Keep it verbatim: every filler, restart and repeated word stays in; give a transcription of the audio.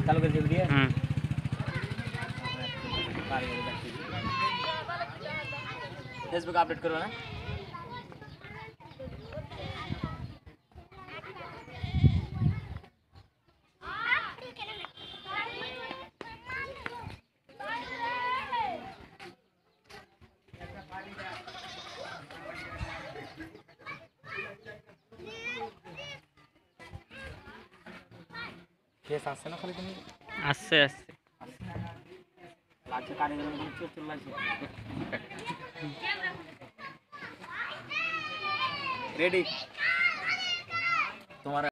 চালু করেছে ভিডিও হুম Facebook update করবে না কেস আসছে না খালি তুমি আসছে আসছে লাগছে কারিগর চোর চোর লাগছে রেডি তোমার